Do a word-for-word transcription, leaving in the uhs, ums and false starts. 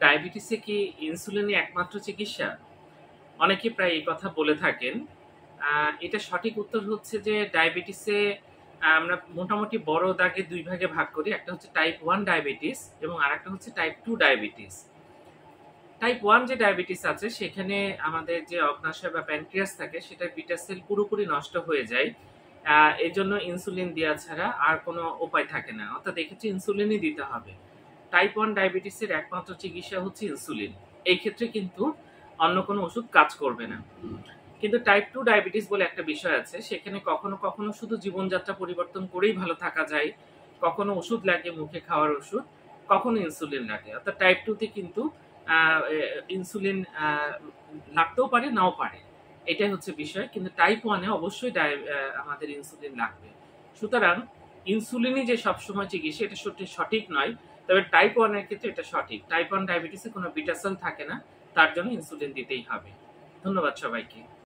ডায়াবেটিসে কি ইনসুলিনই একমাত্র চিকিৎসা? অনেকে প্রায় এই কথা বলে থাকেন। আ এটা সঠিক উত্তর হচ্ছে যে ডায়াবেটিসে আ আমরা মোটামুটি বড় দাগে দুই ভাগে ভাগ করি। একটা হচ্ছে টাইপ ওয়ান ডায়াবেটিস এবং আরেকটা হচ্ছে type two diabetes. Type one যে ডায়াবেটিস আছে সেখানে আমাদের যে অগ্ন্যাশয় বা প্যানক্রিয়াস থাকে সেটার বিটা সেল পুরোপুরি নষ্ট হয়ে যায়। আ এজন্য ইনসুলিন দেয়া ছাড়া আর কোনো উপায় থাকে না। অর্থাৎ এক্ষেত্রে ইনসুলিনই দিতে হবে। টাইপ ওয়ান ডায়াবেটিসের একমাত্র চিকিৎসা হচ্ছে ইনসুলিন। এই ক্ষেত্রে কিন্তু অন্য কোনো ওষুধ কাজ করবে না। কিন্তু টাইপ টু ডায়াবেটিস বলে একটা বিষয় আছে, সেখানে কখনো, কখনো শুধু জীবনযাত্রা পরিবর্তন করেই ভালো থাকা যায়। কখনো ওষুধ লাগে মুখে খাওয়ার ওষুধ, কখনো ইনসুলিন লাগে। অর্থাৎ টাইপ টু তে কিন্তু আ এ ইনসুলিন আ লাগতেও পারে, নাও পারে। এটাই হচ্ছে বিষয়। কিন্তু টাইপ ওয়ান এ অবশ্যই ডায় আ আমাদের ইনসুলিন লাগবে। সুতরাং ইনসুলিনই যে সবসময় চিকিৎসা এটা সত্যি সঠিক নয়। তবে টাইপ ওয়ান এর ক্ষেত্রে এটা সঠিক। টাইপ ওয়ান ডায়াবেটিসে কোনো বিটা সেল থাকে না। তার জন্য ইনসুলিন দিতেই হবে। ধন্যবাদ সবাইকে।